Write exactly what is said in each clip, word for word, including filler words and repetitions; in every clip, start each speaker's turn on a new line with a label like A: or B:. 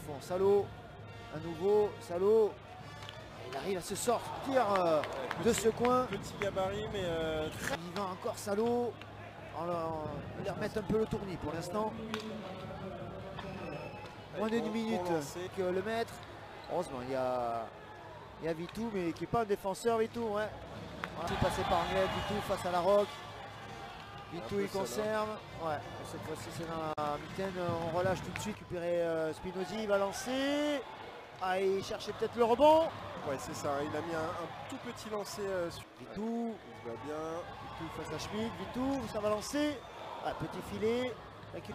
A: fond. Salo, à nouveau, Salo. Il arrive à se sortir euh,
B: petit,
A: de ce coin.
B: Petit gabarit, mais euh,
A: très vivant encore Salo. On va les remettre un peu le tournis pour l'instant. Moins d'une minute que le maître. Heureusement, il y a, il y a Vitou, mais qui n'est pas un défenseur, Vitou. Ouais. Voilà. Passé par Anglais, Vitou face à la Roque. Vitou il conserve. Ouais, cette fois-ci c'est dans la mitaine. On relâche tout de suite. Récupérer euh, Spinozzi, il va lancer. Ah, il cherchait peut-être le rebond.
B: Ouais, c'est ça. Il a mis un, un tout petit lancer euh, sur
A: Vitou.
B: Il se va bien.
A: Vitou face à Schmitt. Vitou, ça va lancer. Ah, petit filet. Récup...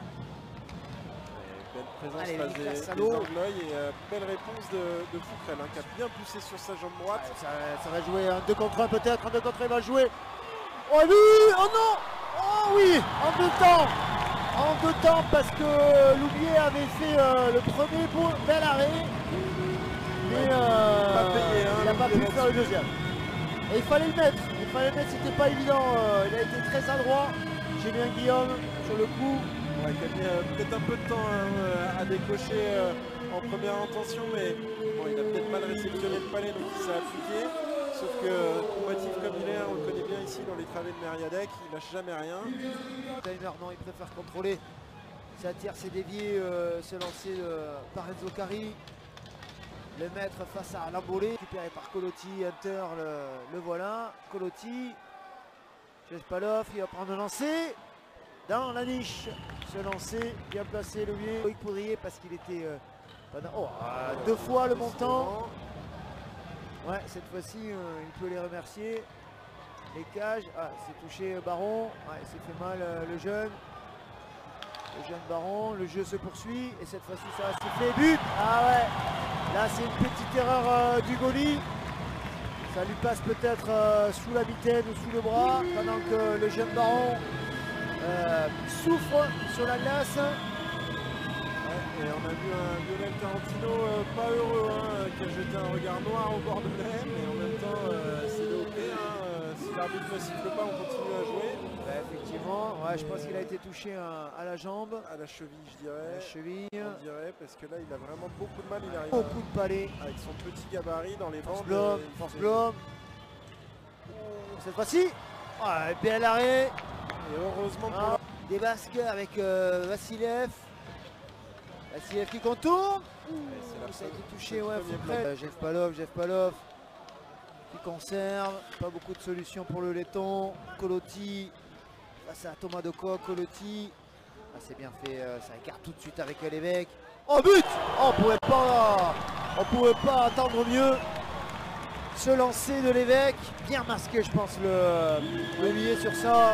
B: Belle présence
A: Allez,
B: là, des, des Anglois et euh, belle réponse de, de Fouquerel hein, qui a bien poussé sur sa jambe droite.
A: Ouais, ça, ça va jouer un deux contre un peut-être. Un deux contre un, il va jouer. Oh oui. Oh non. Oh oui. En deux temps. En deux temps parce que Loubier avait fait euh, le premier bon, bel arrêt. Mais euh,
B: pas payé, hein,
A: il n'a pas pu faire le deuxième. Et il fallait le mettre. Il fallait le mettre. C'était pas évident. Euh, il a été très adroit. J'ai bien Guillaume sur le coup.
B: Ouais, qui a mis euh, peut-être un peu de temps hein, à décocher euh, en première intention, mais bon, il a peut-être mal réceptionné le palais, donc il s'est appliqué. Sauf que combatif comme il est, on le connaît bien ici dans les travées de Mériadec, il lâche jamais rien.
A: Timer, non, il préfère contrôler. Ça tire, c'est dévié, euh, c'est lancé euh, par Enzo Cari. Le maître face à Lambolé, récupéré par Colotti, Hunter, le, le voilà. Colotti, Jespalov, il va prendre le lancer. Dans la niche, se lancer, bien placé le vieux. Il pourrait parce qu'il était euh, oh, euh, deux fois le montant. Ouais, cette fois-ci, euh, il peut les remercier. Les cages, ah, c'est touché euh, Baron, ouais, il s'est fait mal euh, le jeune. Le jeune Baron, le jeu se poursuit et cette fois-ci ça va siffler. But. Ah ouais, là c'est une petite erreur euh, du Goli. Ça lui passe peut-être euh, sous la mitaine ou sous le bras pendant que le jeune Baron Euh, souffre sur la glace.
B: Ouais, et on a vu un Lionel Tarantino euh, pas heureux, hein, qui a jeté un regard noir au Bordelais, mais en même temps euh, c'est le hockey, hein, euh, si l'arbitre ne siffle pas, on continue à jouer.
A: Ouais, effectivement, ouais, je pense qu'il a été touché à, à la jambe.
B: À la cheville, je dirais.
A: À la cheville.
B: On dirait, parce que là il a vraiment beaucoup de mal, il arrive
A: beaucoup de palais.
B: Avec son petit gabarit dans les
A: Force
B: bandes.
A: Blom,
B: euh,
A: Force Blom. Cette fois-ci, ouais, bien l'arrêt.
B: Et heureusement pour
A: ah, des Basques avec euh, Vassiliev. Vassiliev qui contourne. Ouais, ça a été touché, ouais, euh, Jeff Palov, Jeff Palov qui conserve. Pas beaucoup de solutions pour le laiton. Colotti face à Thomas de Coq, Colotti. Ah, c'est bien fait, euh, ça écarte tout de suite avec l'évêque. Oh but. Oh, on pouvait pas, on pouvait pas attendre mieux. Ce lancer de l'évêque, bien masqué je pense le, le billet sur ça.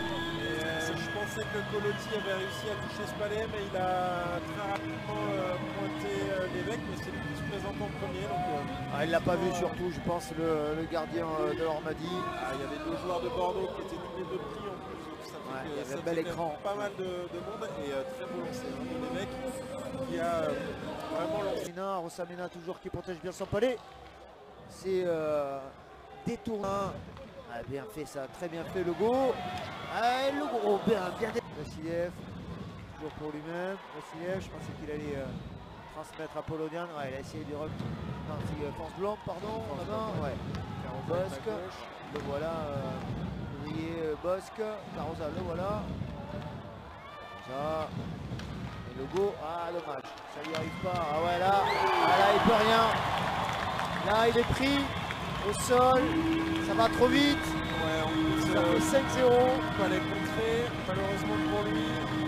B: Je pensais que Colotti avait réussi à toucher ce palais, mais il a très rapidement euh, pointé euh, l'évêque, mais c'est lui qui se présente en premier. Donc, euh,
A: ah, il l'a pas vu surtout, je pense, le, le gardien euh, de l'Ormadi.
B: Ah, il y avait deux joueurs de Bordeaux qui étaient doublés de prix en plus, donc ça fait
A: ouais,
B: que
A: il y avait
B: ça
A: un bel écran.
B: Pas mal de, de monde et euh, très beau lancer hein, de l'évêque qui a euh, vraiment lancé.
A: Rosamena toujours qui protège bien son palais. C'est euh, détourné. Ah, bien fait ça, très bien fait le go. Ah, le gros, bien, bien. Vassiliev, toujours pour lui-même. Vassiliev, je pensais qu'il allait euh, transmettre à Polonian. Ouais, il a essayé de remettre. Non, c'est euh, Force Blanc, pardon. Ah, non, ouais. Bosque, le voilà. Euh, ouvrier euh, Bosque. Carosa, le voilà. Ça. Et le go, ah, dommage. Ça lui arrive pas. Ah, ouais, là, ah, là, il peut rien. Là, il est pris au sol. Ça va trop vite.
B: Ouais, en plus,
A: ça fait cinq zéro.
B: Il fallait contrer. Malheureusement pour lui,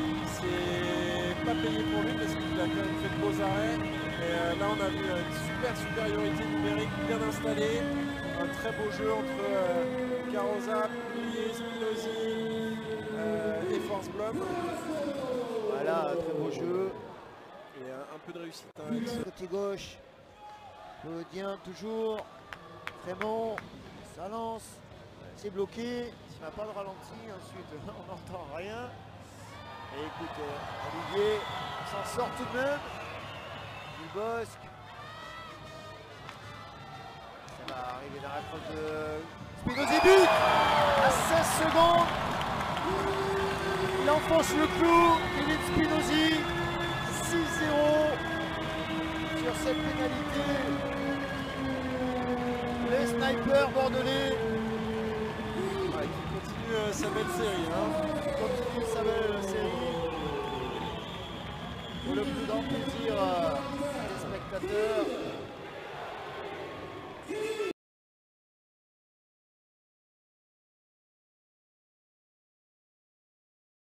B: c'est pas payé pour lui parce qu'il a quand même fait de beaux arrêts. Et euh, là, on a vu une super supériorité numérique bien installée. Un très beau jeu entre euh, Carosa, Poulier, Spinozzi euh, et Force Blom.
A: Voilà, un très beau jeu.
B: Et euh, un peu de réussite. Hein,
A: côté gauche. Claudien toujours. Frémont. Ça lance. C'est bloqué. S'il n'y a pas de ralenti, ensuite on n'entend rien. Et écoute, euh, Olivier s'en sort tout de même. Du Bosque. Ça va arriver dans la crosse de Spinozzi, but à seize secondes. Il enfonce le clou. Philippe Spinozzi. six zéro.
B: sa belle série. Hein.
A: Il continue sa belle série. Pour le plus grand plaisir euh, des spectateurs.